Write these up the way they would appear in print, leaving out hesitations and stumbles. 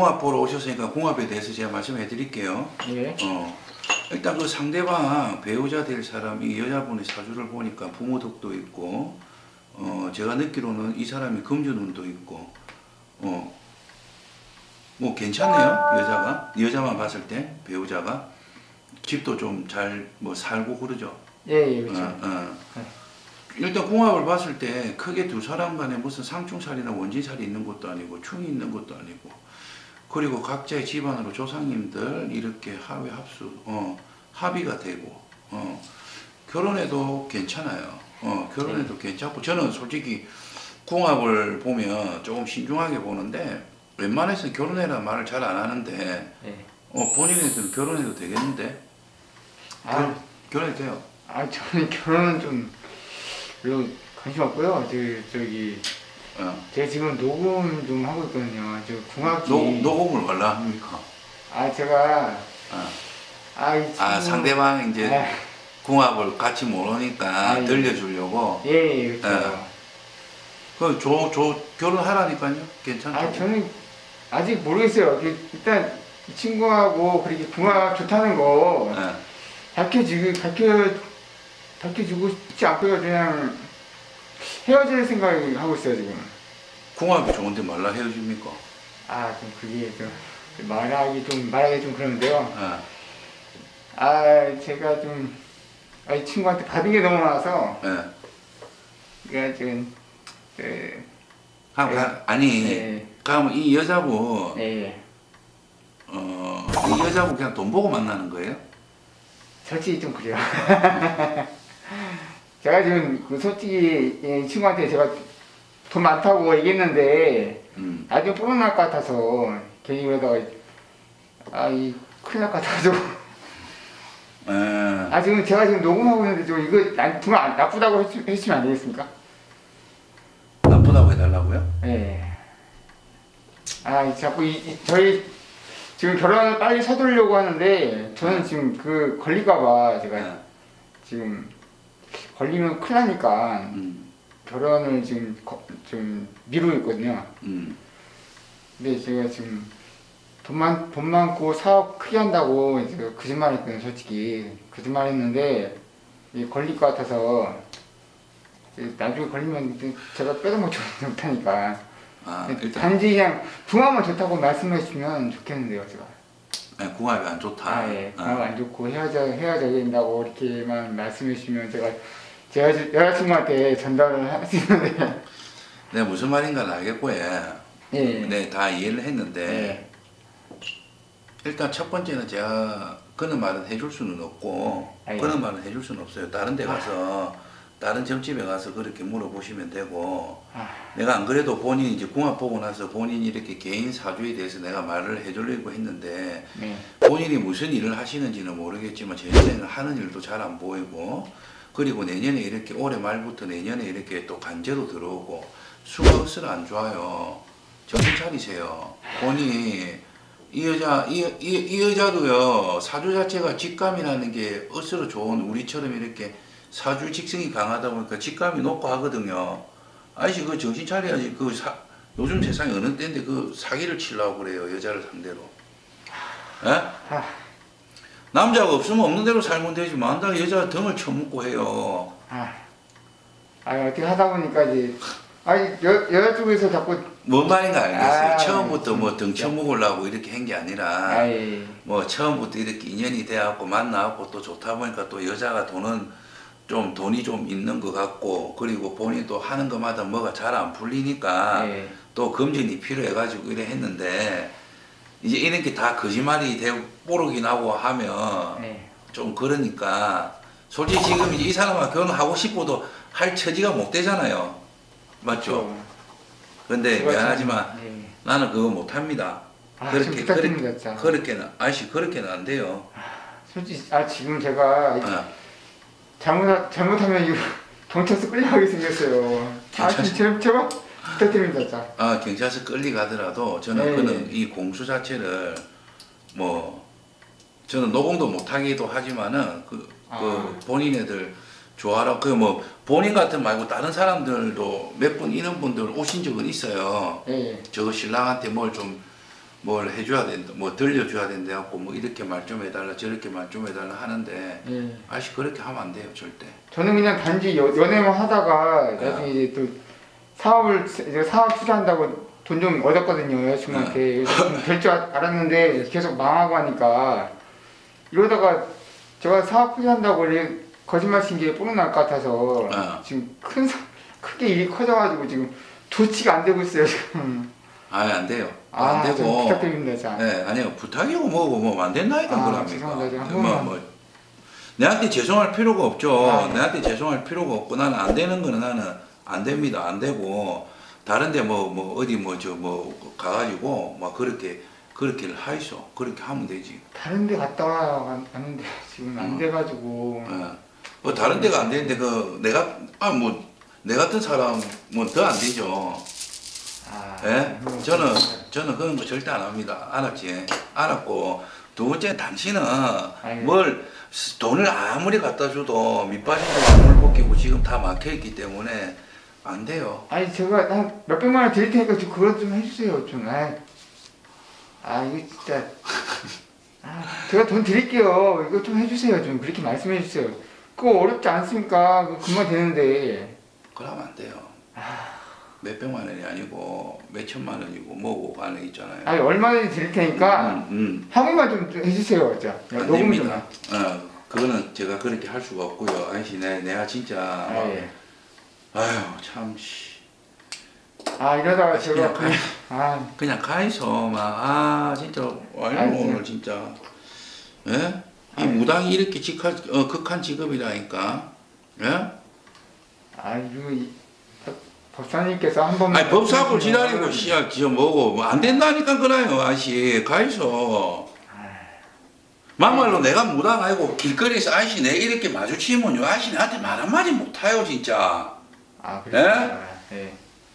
궁합 보러 오셨으니까 궁합에 대해서 제가 말씀해 드릴게요. 예. 일단 그 상대방 배우자 될 사람이 여자분의 사주를 보니까 부모덕도 있고, 제가 듣기로는 이 사람이 금전운도 있고, 뭐 괜찮네요. 여자만 봤을 때 배우자가 집도 좀 잘 뭐 살고 그러죠. 예, 그렇죠. 일단 궁합을 봤을 때 크게 두 사람 간에 무슨 상충살이나 원진살이 있는 것도 아니고 충이 있는 것도 아니고, 그리고 각자의 집안으로 조상님들 이렇게 합의 합수 합의가 되고, 결혼해도 괜찮아요. 결혼해도 괜찮고, 저는 솔직히 궁합을 보면 조금 신중하게 보는데, 웬만해서 결혼해라 말을 잘 안 하는데, 본인한테는 결혼해도 되겠는데? 결혼해도 돼요? 저는 결혼은 좀 별로 관심 없고요. 제가 지금 녹음 좀 하고 있거든요. 저 궁합이 녹음을 얼라 합니까? 제가 상대방 이제 궁합을 같이 모르니까 들려주려고. 예, 그렇죠. 결혼하라니까요. 괜찮죠? 저는 아직 모르겠어요. 일단 이 친구하고 그렇게 궁합 좋다는 거 밝혀주고 싶지 않고요. 그냥 헤어질 생각을 하고 있어요, 지금. 궁합이 좋은데 말라 헤어집니까? 좀 그게 말하기 좀 그러는데요. 제가 이 친구한테 받은 게 너무 많아서. 그러니까 지금, 그럼 이 여자분, 이 여자분 그냥 돈 보고 만나는 거예요? 솔직히 좀 그래요. 제가 지금 솔직히 이 친구한테 제가 돈 많다고 얘기했는데 나중에 뽀록 날 것 같아서 괜히 그러다가 큰일 날 것 같아가지고 지금 제가 지금 녹음하고 있는데 이거 돈 나쁘다고 해주시면 안 되겠습니까? 나쁘다고 해달라고요? 네. 자꾸 저희 지금 결혼을 빨리 서두르려고 하는데 저는 지금 걸릴까봐 제가 지금 걸리면 큰일 나니까 결혼을 지금 좀 미루고 있거든요. 근데 제가 지금 돈 많고 사업 크게 한다고 제가 거짓말했거든요. 솔직히 거짓말했는데 걸릴 것 같아서 나중에 걸리면 제가 빼도먹지 못하니까. 단지 그냥 궁합은 좋다고 말씀해 주시면 좋겠는데요, 제가. 궁합이 안 좋다. 궁합 안 좋고 헤어져야 된다고 이렇게만 말씀해 주시면 제가 여자친구한테 전달을 할 수 있는데. 내가 무슨 말인가는 알겠고, 네, 다 이해를 했는데, 일단 첫 번째는 제가 그런 말은 해줄 수는 없고, 그런 말은 해줄 수는 없어요. 다른 데 가서, 다른 점집에 가서 그렇게 물어보시면 되고, 내가 안 그래도 본인이 이제 궁합 보고 나서 본인이 이렇게 개인 사주에 대해서 내가 말을 해주려고 했는데, 본인이 무슨 일을 하시는지는 모르겠지만 제 눈에는 하는 일도 잘 안 보이고, 그리고 내년에 이렇게 올해 말부터 내년에 이렇게 또 간제도 들어오고 수가 으스러 안 좋아요. 정신 차리세요. 본인이 이 여자도요, 사주 자체가 직감이라는 게 으스러 좋은, 우리처럼 이렇게 사주 직성이 강하다 보니까 직감이 높고 하거든요. 아저씨 그 정신 차려야지. 요즘 세상에 어느 때인데 사기를 치려고 그래요, 여자를 상대로. 남자가 없으면 없는 대로 살면 되지, 만다가 여자 등을 쳐먹고 해요. 어떻게 하다 보니까 이제 여자 쪽에서 자꾸 뭔 말인가 알겠어요. 처음부터 뭐 등 쳐먹으려고 이렇게 한 게 아니라 뭐 처음부터 이렇게 인연이 돼갖고 만나갖고 또 좋다 보니까 또 여자가 돈이 좀 있는 것 같고, 그리고 본인도 하는 것마다 뭐가 잘 안 풀리니까 또 검증이 필요해가지고 이래 했는데, 이제 이런 게 다 거짓말이 되고 뽀록이 나고 하면 좀 그러니까, 솔직히 지금 이제 이 사람과 결혼하고 싶어도 할 처지가 못 되잖아요. 맞죠? 그런데 미안하지만 나는 그거 못 합니다. 그렇게는 안 돼요. 솔직히 지금 제가 잘못하면 이거 경찰서 끌려가게 생겼어요. 제발 부탁드립니다. 경찰서 끌려가더라도 저는 이 공수 자체를 저는 노공도 못하기도 하지만은 본인애들 좋아하라고 본인 같은 말고 다른 사람들도 몇 분 이런 분들 오신 적은 있어요. 저 신랑한테 뭘 좀 뭘 해줘야 된다, 뭐 들려줘야 된다 갖고 뭐 이렇게 말 좀 해달라 저렇게 말 좀 해달라 하는데 아저씨 그렇게 하면 안 돼요 절대. 저는 그냥 단지 연애만 하다가 나중에 이제 또 사업 투자한다고 돈 좀 얻었거든요 여자친구한테. 될 줄 알았는데 계속 망하고 하니까 이러다가 제가 사업 투자한다고 거짓말 친 게 뽀록날 것 같아서 지금 크게 일이 커져가지고 지금 조치가 안 되고 있어요 지금. 안 돼요. 안 되고. 부탁드립니다. 자. 네, 아니요. 부탁이고 뭐고 뭐 안 된다 이건 죄송합니다. 뭐 내한테 죄송할 필요가 없죠. 내한테 죄송할 필요가 없고 나는 안 되는 거는 나는 안 됩니다. 안 되고 다른데 뭐 어디 가가지고 막 그렇게를 하이소. 그렇게 하면 되지. 다른데 갔다 왔는데 지금 안 돼가지고. 뭐 다른 데가 안 되는데 내 같은 사람은 더 안 되죠. 예? 저는 그런 거 절대 안 합니다. 알았지? 알았고, 두 번째 당신은 뭘 돈을 아무리 갖다 줘도 밑빠진데 물 벗기고 지금 다 막혀 있기 때문에 안 돼요. 아니 제가 한 몇백만 원 드릴 테니까 좀 그것 좀 해주세요 좀. 이거 진짜. 제가 돈 드릴게요. 이거 좀 해주세요 좀. 그렇게 말씀해 주세요. 그거 어렵지 않습니까? 그거 금방 되는데. 그러면 안 돼요. 몇백만 원이 아니고 몇천만 원이고 뭐고 하는 있잖아요. 아니 얼마든지 드릴 테니까 한국만 좀 해주세요. 자, 안 됩니다. 그거는 제가 그렇게 할 수가 없고요. 아저씨 내가 진짜 아유 참 이러다가 제가 그냥 가이소 막 진짜 오늘 진짜 예? 이 무당이 이렇게 극한 직업이라니까. 예? 이거 법사님께서 한 번만. 아니 법사하고 지랄이고 씨야 지어 뭐고 안 된다니까 그래요 아저씨 가이소. 막말로 내가 무당 아니고 길거리에서 아저씨 내 이렇게 마주치면요 아저씨 나한테 말 한마디 못해요 진짜. 그래요? 예?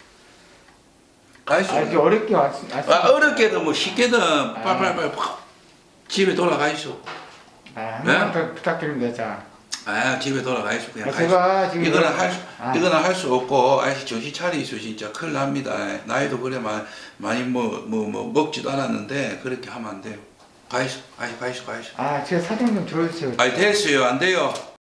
가이소. 아주 어렵게 왔습니다. 어렵게든 뭐 쉽게든 빨빨빨 집에 돌아가이소. 한 번만 더 부탁드립니다. 자. 집에 돌아가이소 그냥 제가 지금 이거는 할 수 없고 아저씨 정신 차리소 진짜 큰일 납니다. 나이도 그래 많이 먹지도 않았는데 그렇게 하면 안 돼요. 가이소. 제가 사정 좀 들어주세요. 됐어요 안 돼요.